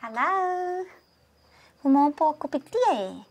Halo, mau po kopi tiye?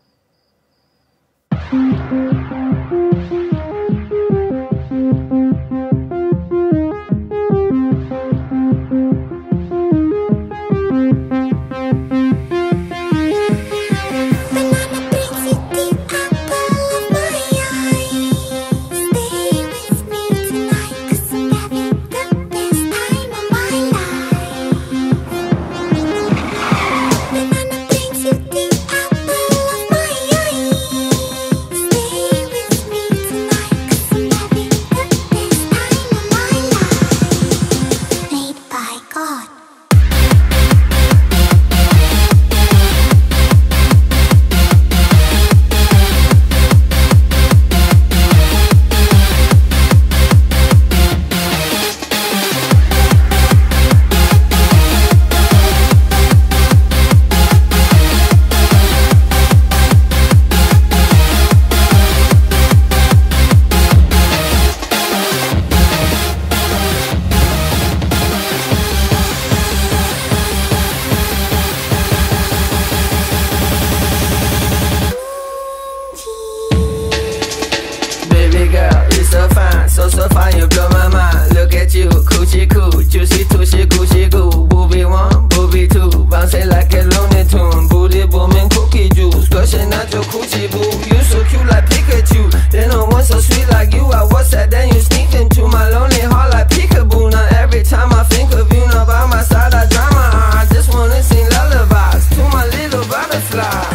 So fine, you blow my mind. Look at you, coochie cool, juicy tushy, coochie goo. Booby 1, booby 2, bouncing like a Looney Tune. Booty booming, cookie juice, gushing out your coochie boo. You so cute like Pikachu, then no one so sweet like you. I was sad, then you sneaked into my lonely heart like peekaboo. Now every time I think of you, now by my side I dry my eyes. Just wanna sing lullabies to my little butterfly.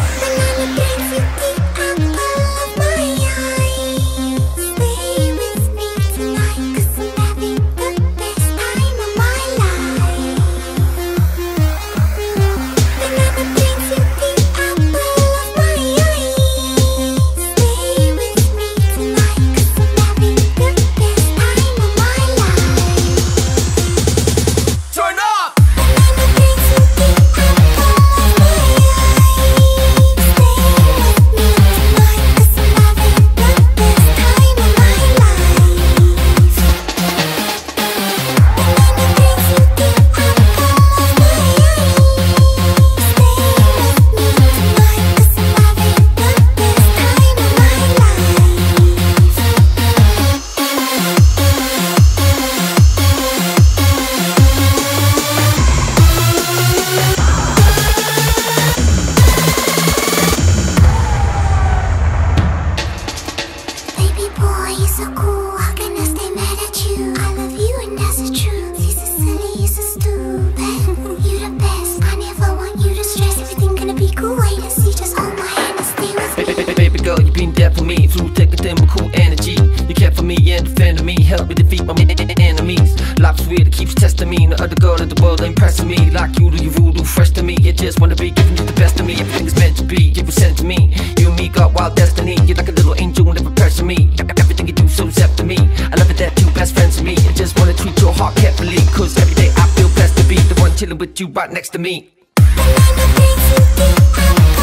Baby girl, you been there for me through thick and thin with cool energy. You care for me and defending me, help me defeat my enemies. Life's weird, it keeps testing me. No other girl in the world impressing me like you do. You voodoo fresh to me. You just wanna be giving you the best of me. Everything is meant to be. You were sent to me. You and me got wild destiny. You're like a little angel, never pressure me. Everything you do so zep to me. I love it that you best friends to me. I just wanna treat your heart carefully, cause every day I feel blessed to be the one chilling with you right next to me.